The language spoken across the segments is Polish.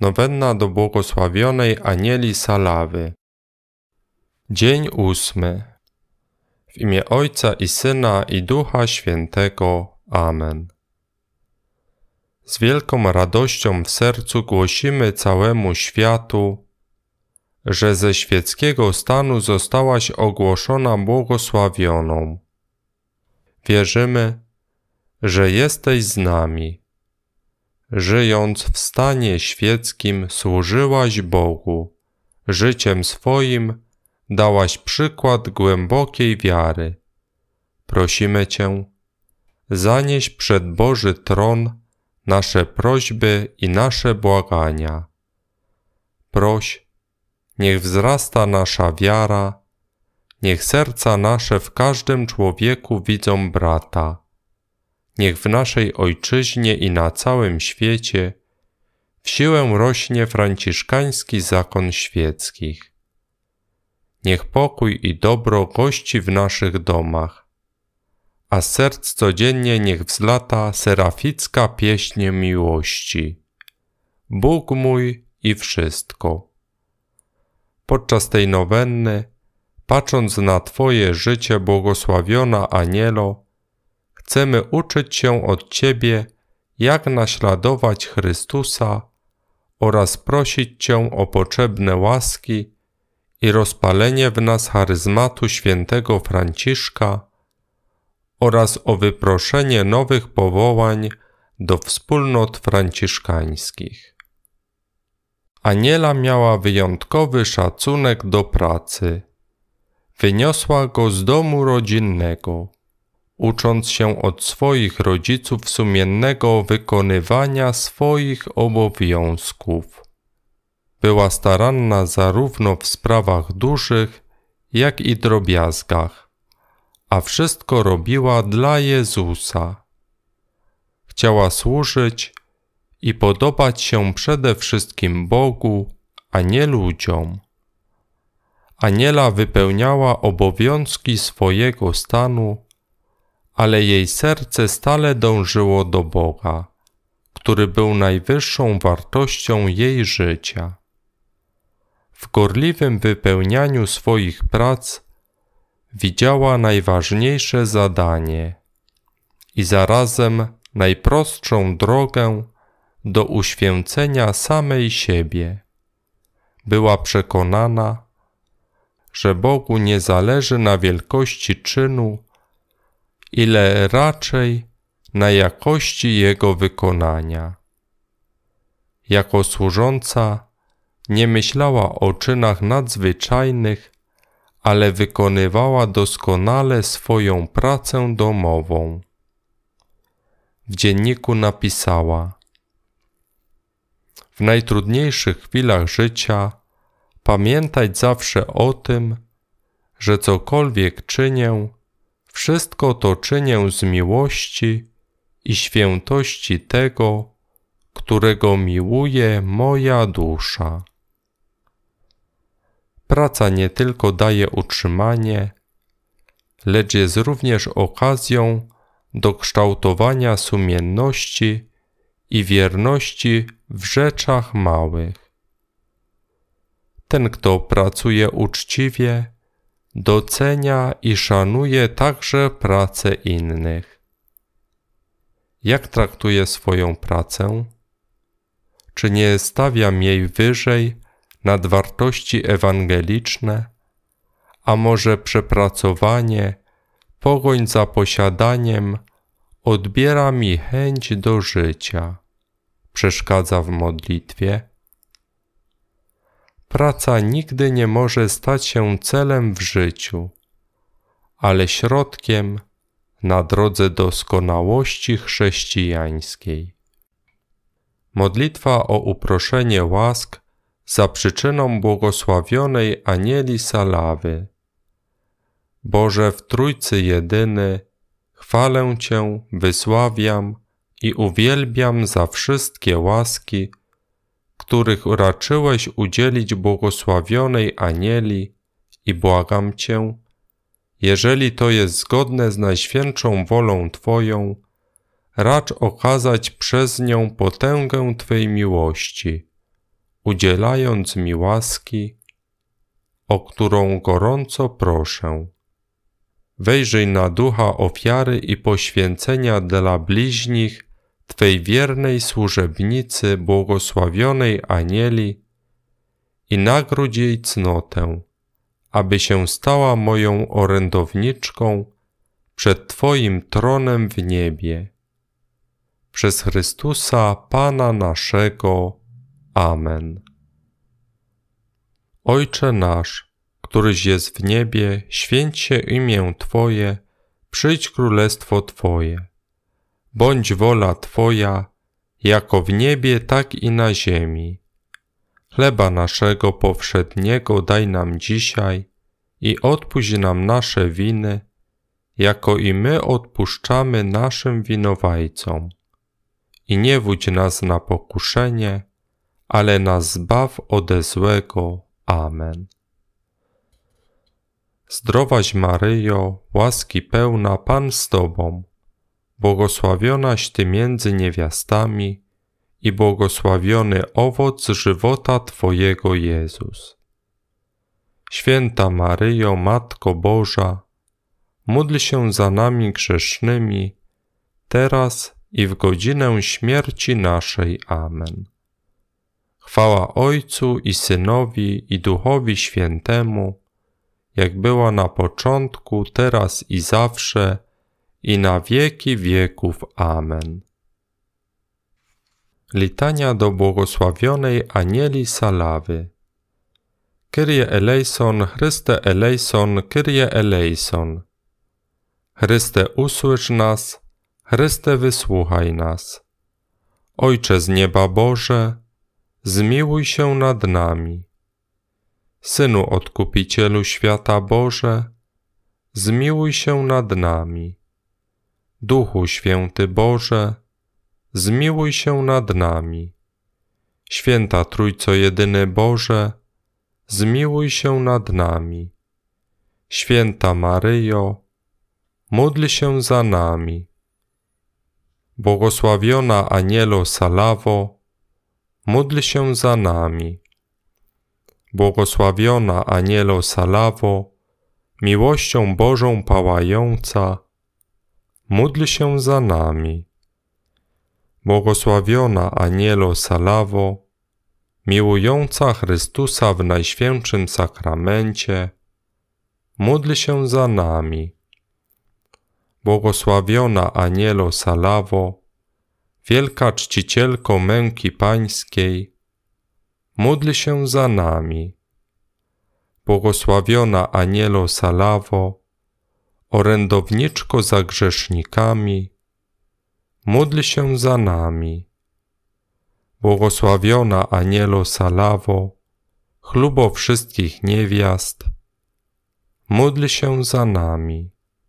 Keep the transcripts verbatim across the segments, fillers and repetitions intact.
Nowenna do błogosławionej Anieli Salawy. Dzień ósmy. W imię Ojca i Syna i Ducha Świętego. Amen. Z wielką radością w sercu głosimy całemu światu, że ze świeckiego stanu zostałaś ogłoszona błogosławioną. Wierzymy, że jesteś z nami. Żyjąc w stanie świeckim, służyłaś Bogu. Życiem swoim dałaś przykład głębokiej wiary. Prosimy Cię, zanieś przed Boży tron nasze prośby i nasze błagania. Proś, niech wzrasta nasza wiara, niech serca nasze w każdym człowieku widzą brata. Niech w naszej Ojczyźnie i na całym świecie w siłę rośnie franciszkański zakon świeckich. Niech pokój i dobro gości w naszych domach, a z serc codziennie niech wzlata seraficka pieśń miłości. Bóg mój i wszystko. Podczas tej nowenny, patrząc na Twoje życie, błogosławiona Anielo, chcemy uczyć się od Ciebie, jak naśladować Chrystusa oraz prosić Cię o potrzebne łaski i rozpalenie w nas charyzmatu świętego Franciszka oraz o wyproszenie nowych powołań do wspólnot franciszkańskich. Aniela miała wyjątkowy szacunek do pracy. Wyniosła go z domu rodzinnego, ucząc się od swoich rodziców sumiennego wykonywania swoich obowiązków. Była staranna zarówno w sprawach dużych, jak i drobiazgach, a wszystko robiła dla Jezusa. Chciała służyć i podobać się przede wszystkim Bogu, a nie ludziom. Aniela wypełniała obowiązki swojego stanu, ale jej serce stale dążyło do Boga, który był najwyższą wartością jej życia. W gorliwym wypełnianiu swoich prac widziała najważniejsze zadanie i zarazem najprostszą drogę do uświęcenia samej siebie. Była przekonana, że Bogu nie zależy na wielkości czynu, ile raczej na jakości jego wykonania. Jako służąca nie myślała o czynach nadzwyczajnych, ale wykonywała doskonale swoją pracę domową. W dzienniku napisała: w najtrudniejszych chwilach życia pamiętać zawsze o tym, że cokolwiek czynię, wszystko to czynię z miłości i świętości tego, którego miłuje moja dusza. Praca nie tylko daje utrzymanie, lecz jest również okazją do kształtowania sumienności i wierności w rzeczach małych. Ten, kto pracuje uczciwie, docenia i szanuje także pracę innych. Jak traktuje swoją pracę? Czy nie stawiam jej wyżej nad wartości ewangeliczne, a może przepracowanie, pogoń za posiadaniem odbiera mi chęć do życia, przeszkadza w modlitwie? Praca nigdy nie może stać się celem w życiu, ale środkiem na drodze doskonałości chrześcijańskiej. Modlitwa o uproszenie łask za przyczyną błogosławionej Anieli Salawy. Boże w Trójcy jedyny, chwalę Cię, wysławiam i uwielbiam za wszystkie łaski, których raczyłeś udzielić błogosławionej Anieli i błagam Cię, jeżeli to jest zgodne z najświętszą wolą Twoją, racz okazać przez nią potęgę Twej miłości, udzielając mi łaski, o którą gorąco proszę. Wejrzyj na ducha ofiary i poświęcenia dla bliźnich Twej wiernej służebnicy, błogosławionej Anieli, i nagródź jej cnotę, aby się stała moją orędowniczką przed Twoim tronem w niebie. Przez Chrystusa Pana naszego. Amen. Ojcze nasz, któryś jest w niebie, święć się imię Twoje, przyjdź królestwo Twoje. Bądź wola Twoja, jako w niebie, tak i na ziemi. Chleba naszego powszedniego daj nam dzisiaj i odpuść nam nasze winy, jako i my odpuszczamy naszym winowajcom. I nie wódź nas na pokuszenie, ale nas zbaw ode złego. Amen. Zdrowaś Maryjo, łaski pełna, Pan z Tobą, błogosławionaś Ty między niewiastami i błogosławiony owoc żywota Twojego Jezus. Święta Maryjo, Matko Boża, módl się za nami grzesznymi, teraz i w godzinę śmierci naszej. Amen. Chwała Ojcu i Synowi i Duchowi Świętemu, jak była na początku, teraz i zawsze, i na wieki wieków. Amen. Litania do błogosławionej Anieli Salawy. Kyrie eleison, Chryste eleison, Kyrie eleison. Chryste, usłysz nas, Chryste, wysłuchaj nas. Ojcze z nieba Boże, zmiłuj się nad nami. Synu Odkupicielu świata Boże, zmiłuj się nad nami. Duchu Święty Boże, zmiłuj się nad nami. Święta Trójco Jedyny Boże, zmiłuj się nad nami. Święta Maryjo, módl się za nami. Błogosławiona Anielo Salawo, módl się za nami. Błogosławiona Anielo Salawo, miłością Bożą pałająca, módl się za nami. Błogosławiona Anielo Salawo, miłująca Chrystusa w Najświętszym Sakramencie, módl się za nami. Błogosławiona Anielo Salawo, wielka czcicielko męki pańskiej, módl się za nami. Błogosławiona Anielo Salawo, orędowniczko za grzesznikami, módl się za nami. Błogosławiona Anielo Salawo, chlubo wszystkich niewiast, módl się za nami.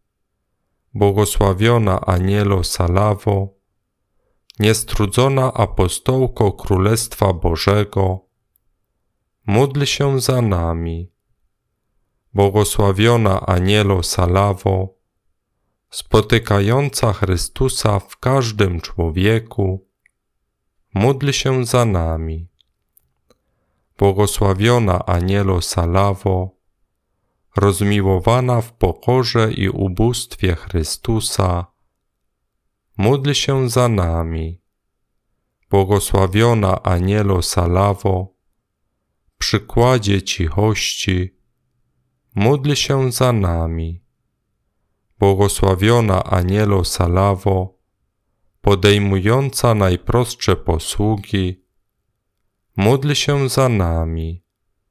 Błogosławiona Anielo Salawo, niestrudzona apostołko Królestwa Bożego, módl się za nami. Błogosławiona Anielo Salawo, spotykająca Chrystusa w każdym człowieku, módl się za nami. Błogosławiona Anielo Salawo, rozmiłowana w pokorze i ubóstwie Chrystusa, módl się za nami. Błogosławiona Anielo Salawo, przykładzie cichości, módl się za nami. Błogosławiona Anielo Salawo, podejmująca najprostsze posługi, módl się za nami.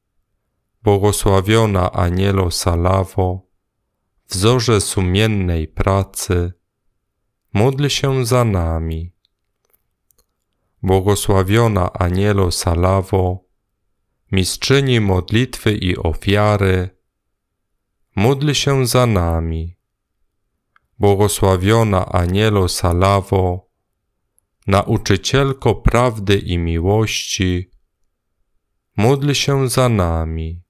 Błogosławiona Anielo Salawo, wzorze sumiennej pracy, módl się za nami. Błogosławiona Anielo Salawo, mistrzyni modlitwy i ofiary, módl się za nami. Błogosławiona Anielo Salawo, nauczycielko prawdy i miłości, módl się za nami.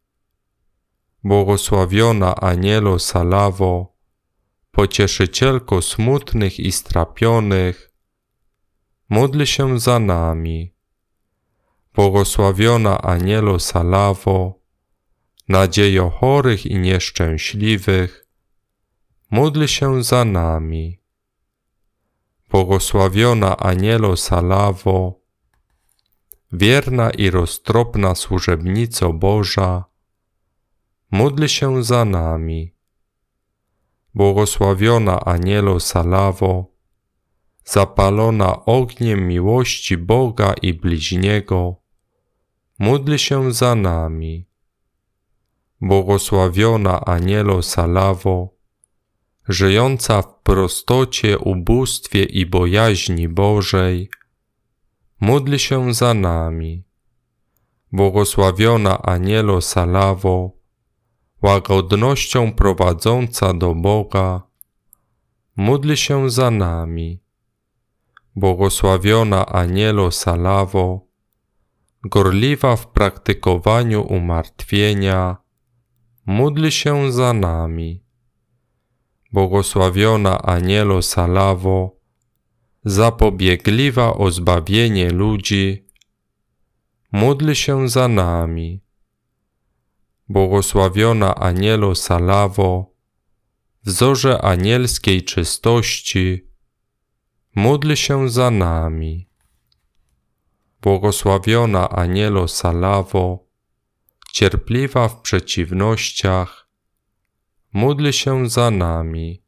Błogosławiona Anielo Salawo, pocieszycielko smutnych i strapionych, módl się za nami. Błogosławiona Anielo Salawo, nadziejo chorych i nieszczęśliwych, módl się za nami. Błogosławiona Anielo Salawo, wierna i roztropna służebnico Boża, módl się za nami. Błogosławiona Anielo Salawo, zapalona ogniem miłości Boga i bliźniego, módl się za nami. Błogosławiona Anielo Salawo, żyjąca w prostocie, ubóstwie i bojaźni Bożej, módl się za nami. Błogosławiona Anielo Salawo, łagodnością prowadząca do Boga, módl się za nami. Błogosławiona Anielo Salawo, gorliwa w praktykowaniu umartwienia, módl się za nami. Błogosławiona Anielo Salawo, zapobiegliwa o zbawienie ludzi, módl się za nami. Błogosławiona Anielo Salawo, wzorze anielskiej czystości, módl się za nami. Błogosławiona Anielo Salawo, cierpliwa w przeciwnościach, módl się za nami.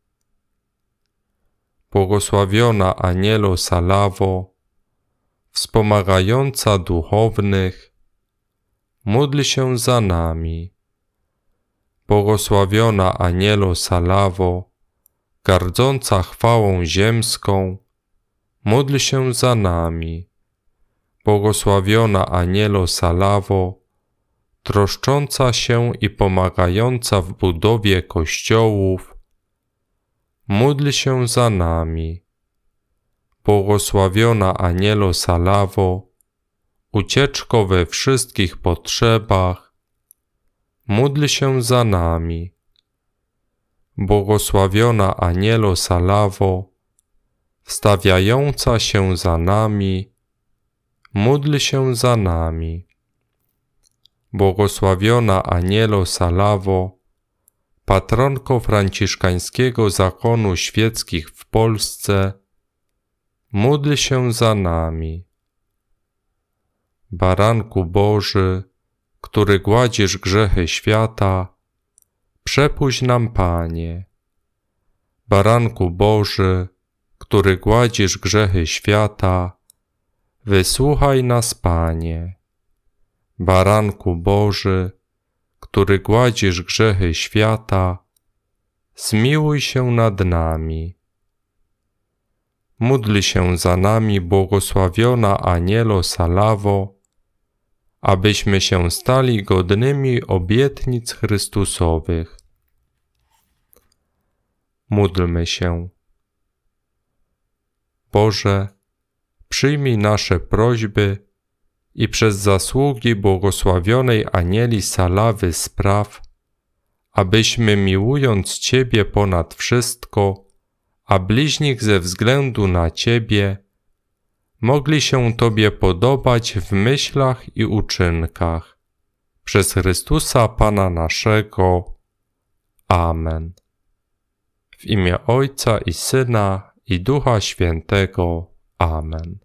Błogosławiona Anielo Salawo, wspomagająca duchownych, módl się za nami. Błogosławiona Anielo Salawo, gardząca chwałą ziemską, módl się za nami. Błogosławiona Anielo Salawo, troszcząca się i pomagająca w budowie kościołów, módl się za nami. Błogosławiona Anielo Salawo, ucieczko we wszystkich potrzebach, módl się za nami. Błogosławiona Anielo Salawo, wstawiająca się za nami, módl się za nami. Błogosławiona Anielo Salawo, patronko franciszkańskiego zakonu świeckich w Polsce, módl się za nami. Baranku Boży, który gładzisz grzechy świata, przepuść nam, Panie. Baranku Boży, który gładzisz grzechy świata, wysłuchaj nas, Panie. Baranku Boży, który gładzisz grzechy świata, zmiłuj się nad nami. Módl się za nami, błogosławiona Anielo Salawo, abyśmy się stali godnymi obietnic Chrystusowych. Módlmy się. Boże, przyjmij nasze prośby i przez zasługi błogosławionej Anieli Salawy spraw, abyśmy miłując Ciebie ponad wszystko, a bliźnich ze względu na Ciebie, mogli się Tobie podobać w myślach i uczynkach. Przez Chrystusa Pana naszego. Amen. W imię Ojca i Syna i Ducha Świętego. Amen.